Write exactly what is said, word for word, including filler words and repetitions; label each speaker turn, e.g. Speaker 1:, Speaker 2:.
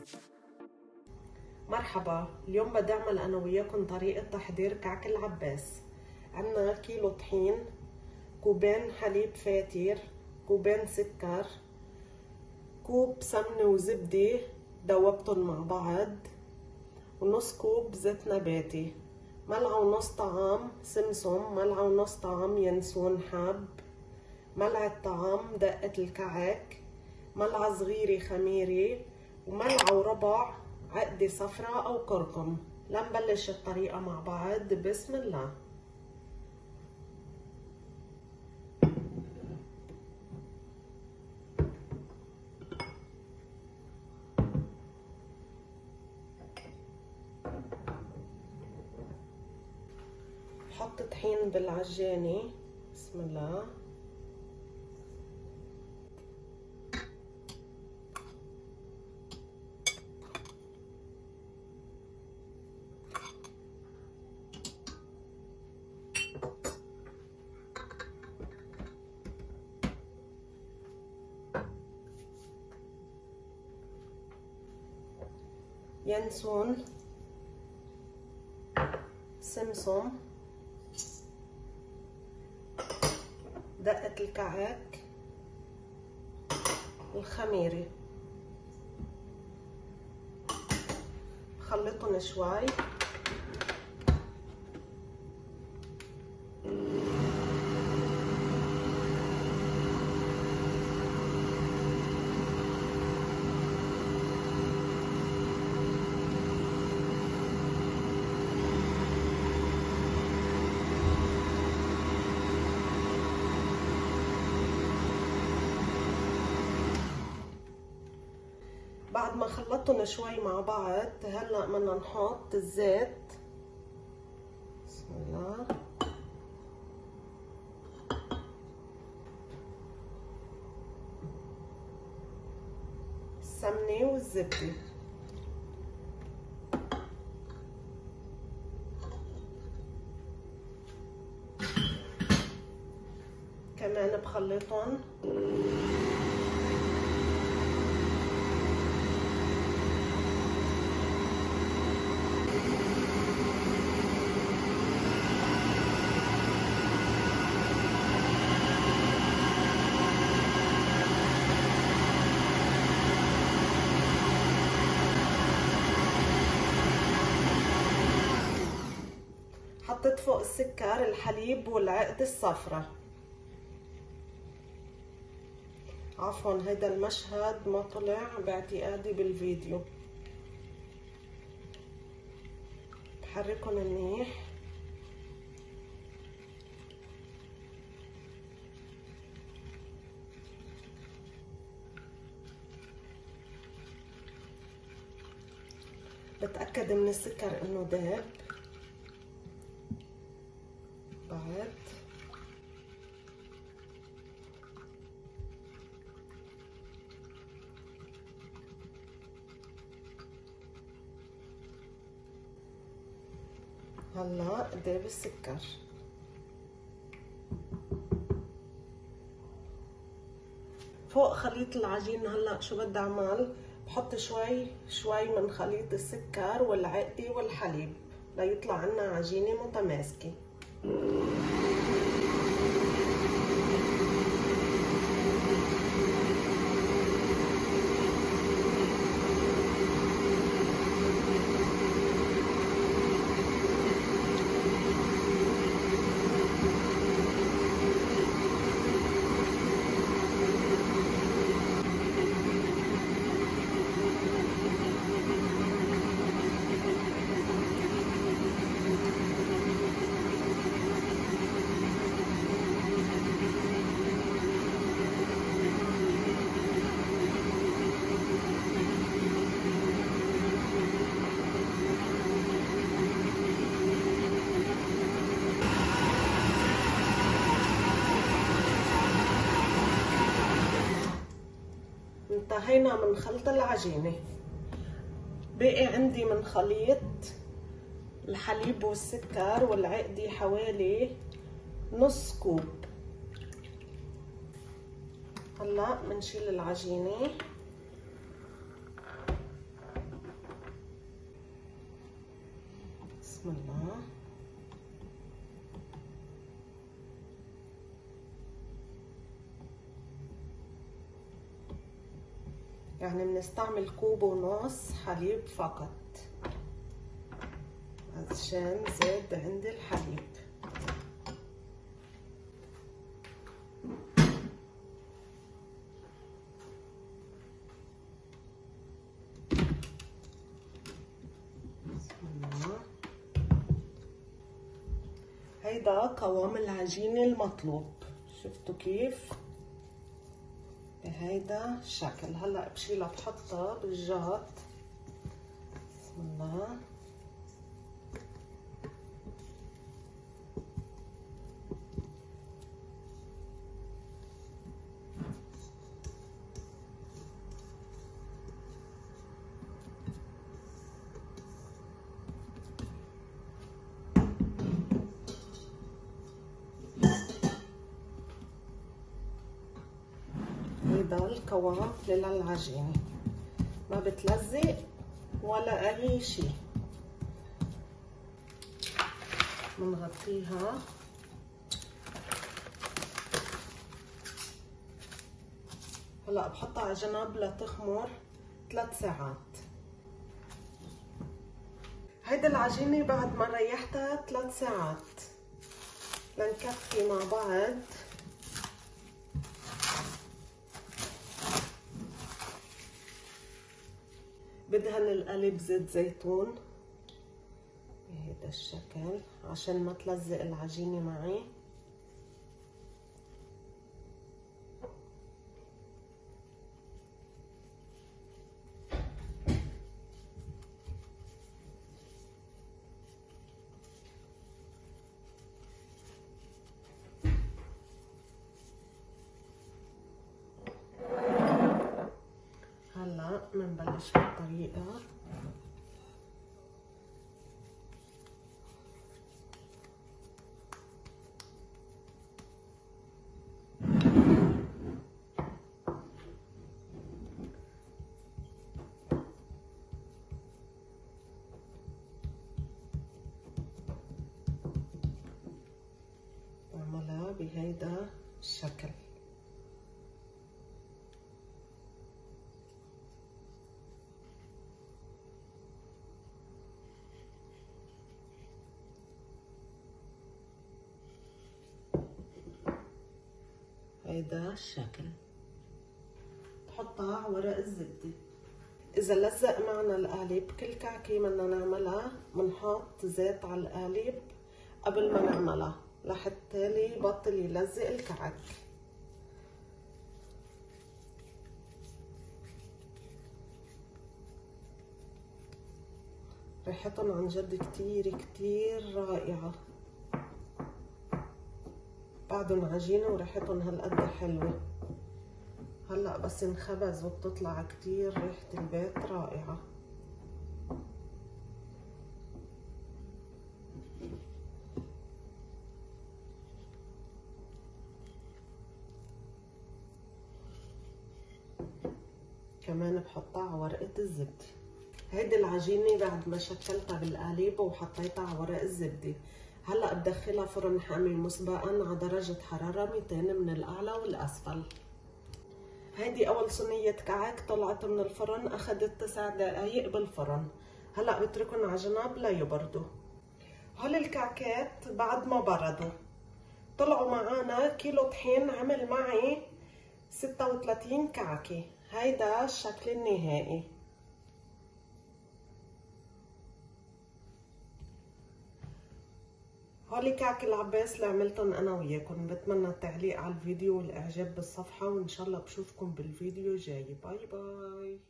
Speaker 1: مرحبا، اليوم بدي اعمل انا وياكم طريقة تحضير كعك العباس. عنا كيلو طحين، كوبين حليب فاتر، كوبين سكر، كوب سمنة وزبدة دوبتن مع بعض، ونص كوب زيت نباتي، ملعقة ونص طعام سمسم، ملعقة ونص طعام ينسون حب، ملعقة طعام دقة الكعك، ملعقة صغيرة خميرة، وملعقة وربع عقدة صفراء أو كركم. لنبلش الطريقة مع بعض. بسم الله. بحط طحين بالعجانة. بسم الله. ينسون، سمسم، دقة الكعك، الخميرة. خلطهم شوي. بعد ما خلطتهم شوي مع بعض، هلا بدنا نحط الزيت. بسم الله. السمنة والزبدة. كمان بخلطهم. حطيت فوق السكر الحليب والعقد الصفرة. عفوا، هيدا المشهد ما طلع باعتقادي بالفيديو. بحركهم منيح. بتأكد من السكر انه داب. بعد هلا داب السكر. فوق خليط العجين هلا شو بدي اعمل؟ بحط شوي شوي من خليط السكر والعقدة والحليب ليطلع عنا عجينة متماسكة. انتهينا من خلط العجينة. بقي عندي من خليط الحليب والسكر والعقدة حوالي نص كوب. هلا بنشيل العجينة. بسم الله. يعني بنستعمل كوب ونص حليب فقط عشان زاد عندي الحليب. بسم الله. هيدا قوام العجينة المطلوب، شفتوا كيف؟ بهيدا الشكل. هلا بشيلها بحطها بالجاط. بسم الله. هيدا القوام للعجينة، ما بتلزق ولا اي شي. بنغطيها هلا بحطها على جنب لتخمر ثلاث ساعات. هيدا العجينة بعد ما ريحتها ثلاث ساعات لنكفي مع بعض. بدهن القالب زيت زيتون بهيدا الشكل عشان ما تلزق العجينة معي. هلا بنبلش بالطريقة. بعملها بهيدا الشكل. هيدا الشكل بحطها على ورق الزبدة. إذا لزق معنا القالب كل كعكة بدنا نعملها بنحط زيت على القالب قبل ما نعملها لحتى يبطل يلزق الكعك. ريحتهم عن جد كتير كتير رائعة. بعدهم عجينة وريحتهم هالقد حلوة. هلا بس انخبز وبتطلع كتير ريحة البيت رائعة. كمان بحطها على ورقة الزبدة. هيدي العجينة بعد ما شكلتها بالقالب وحطيتها على ورق الزبدة. هلا بدخلها فرن حامي مسبقا على درجة حرارة مئتين من الأعلى والأسفل. هيدي أول صينية كعك طلعت من الفرن، أخدت تسع دقايق بالفرن. هلا بتركن على جنب ليبردوا. هول الكعكات بعد ما بردوا طلعوا معانا كيلو طحين عمل معي ستة وثلاثين كعكة. هيدا الشكل النهائي. هولي كعك العباس اللي عملتهم انا وياكم. بتمنى التعليق على الفيديو والاعجاب بالصفحة، وان شاء الله بشوفكم بالفيديو جاي. باي باي.